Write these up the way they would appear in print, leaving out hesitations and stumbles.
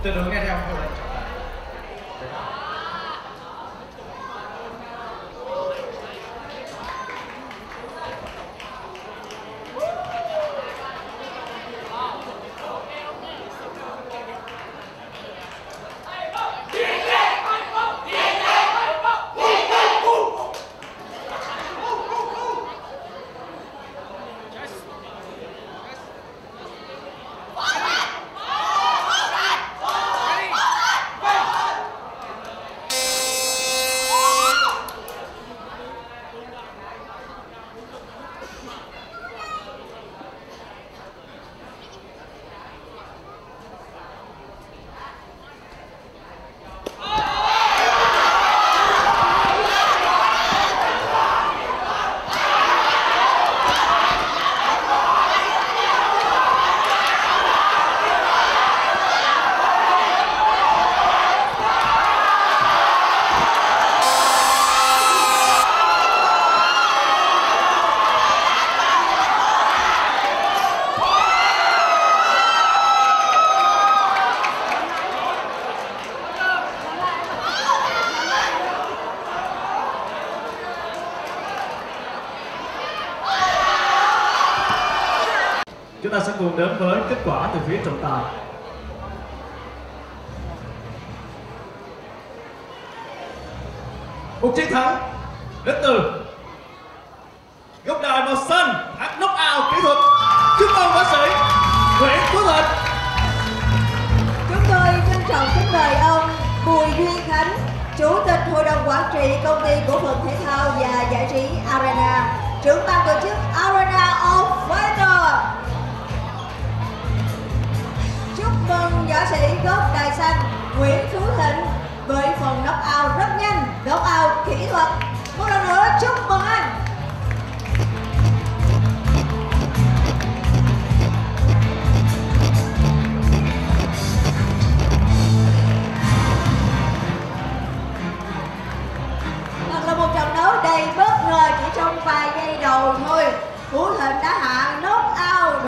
Tuyệt đối nghe theo câu lệnh. Chúng ta sẽ cùng đến với kết quả từ phía trọng tài. Một chiến thắng đến từ góc đài màu xanh, hạt knock-out kỹ thuật. Chúc mừng võ sĩ Nguyễn Phú Thịnh. Chúng tôi trân trọng kính mời ông Bùi Duy Khánh, Chủ tịch Hội đồng Quản trị Công ty Cổ phần Thể thao và Giải trí Arena, trưởng ban tổ chức Arena of Fighter. Chúc mừng võ sĩ góc đài xanh Nguyễn Phú Thịnh với phần knock-out rất nhanh, knock-out kỹ thuật. Một lần nữa chúc mừng anh. Thật là một trận đấu đầy bất ngờ, chỉ trong vài giây đầu thôi, Phú Thịnh đã hạ knock-out.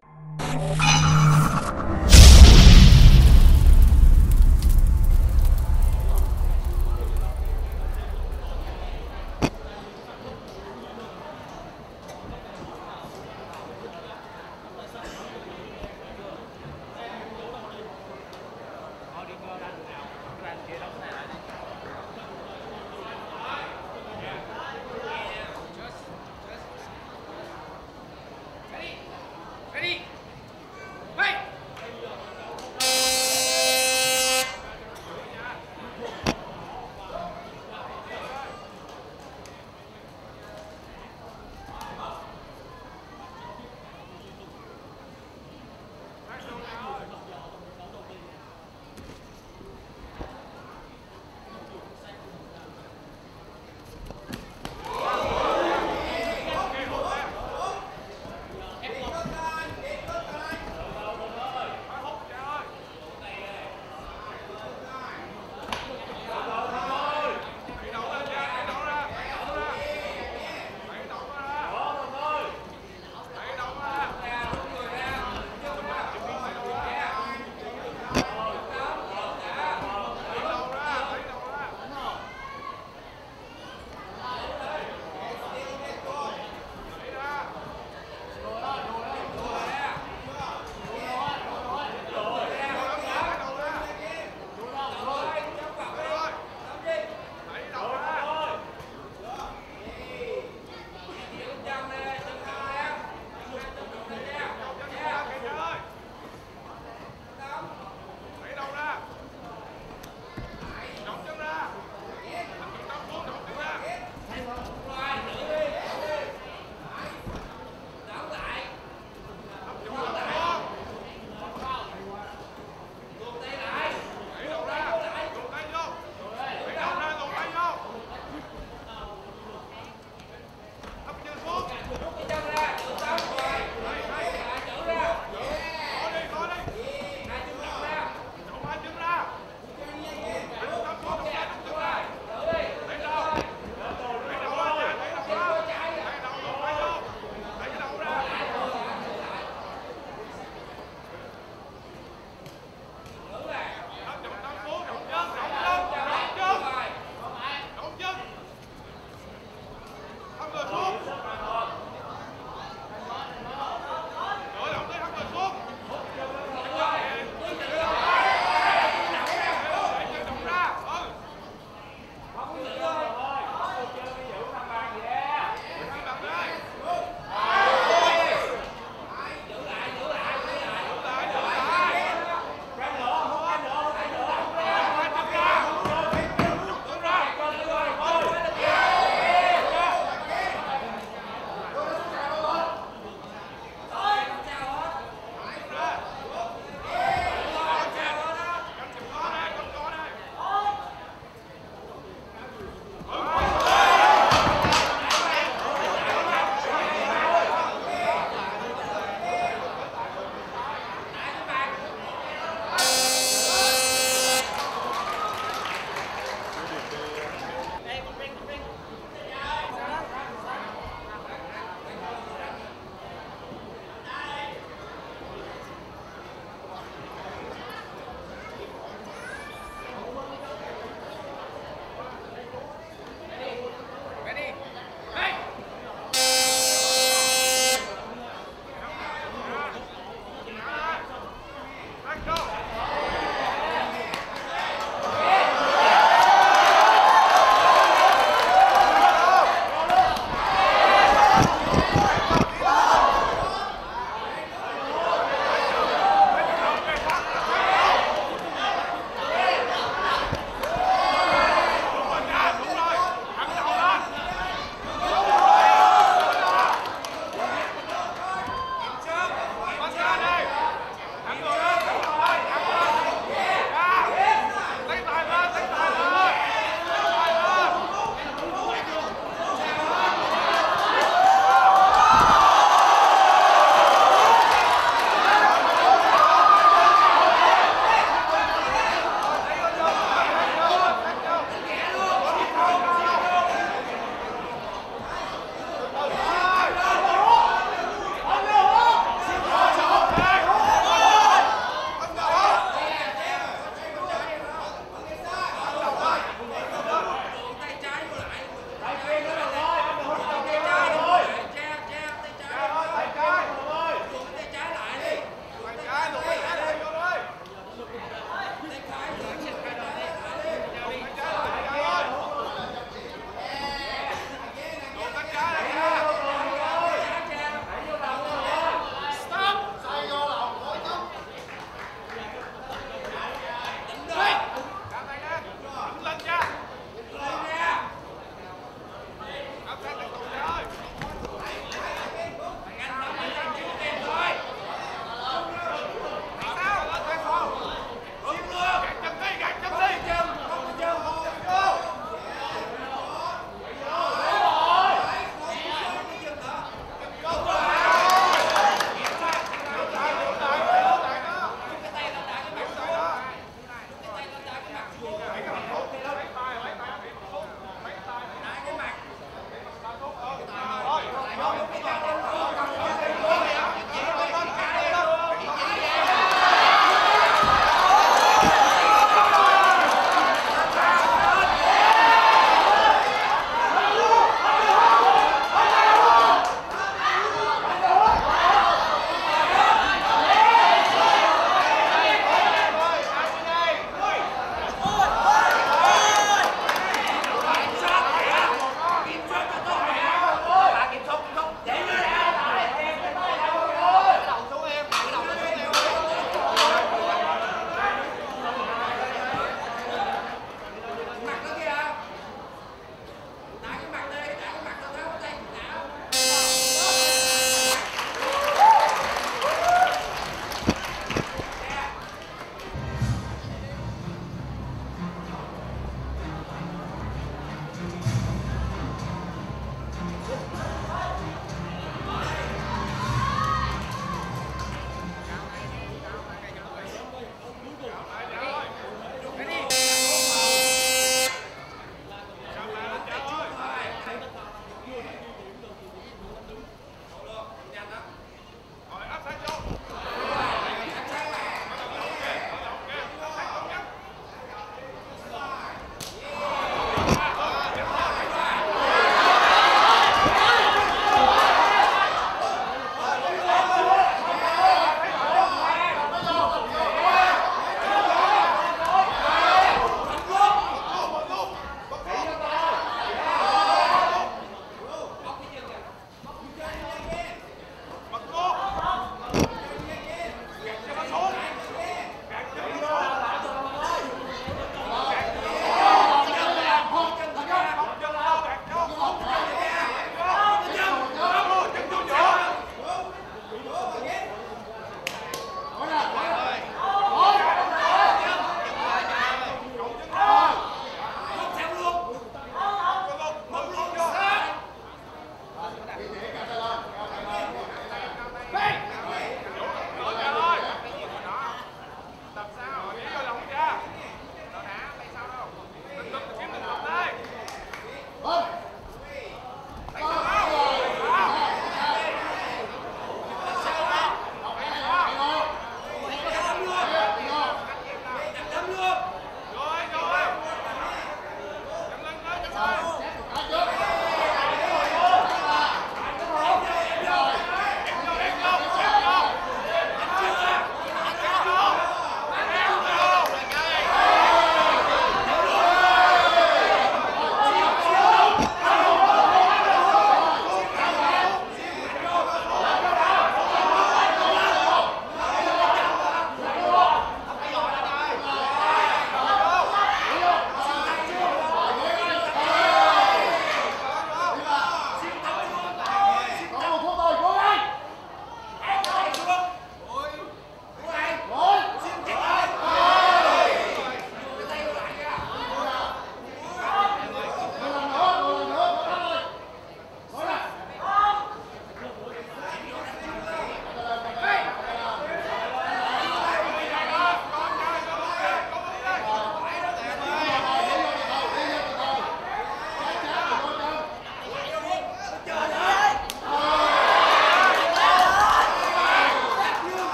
Gạt chân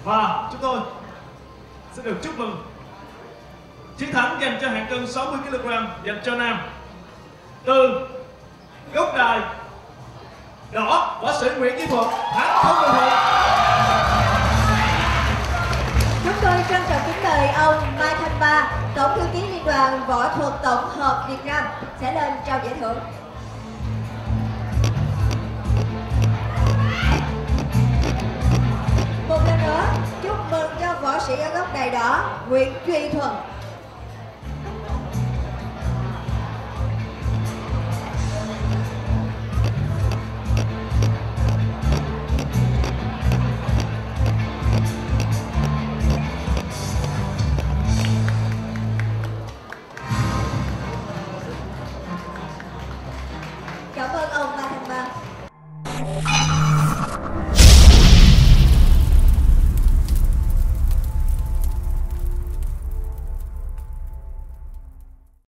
Và chúng tôi sẽ được chúc mừng chiến thắng dành cho hạng cân 60 kg dành cho nam từ góc đài đỏ võ sĩ Nguyễn Duy Thuận, thắng không bình thuận. Chúng tôi trân trọng kính mời ông Mai Thanh Ba, Tổng thư ký Liên đoàn Võ thuật Tổng hợp Việt Nam sẽ lên trao giải thưởng. Một lần nữa chúc mừng cho võ sĩ ở góc đài đỏ Nguyễn Duy Thuận.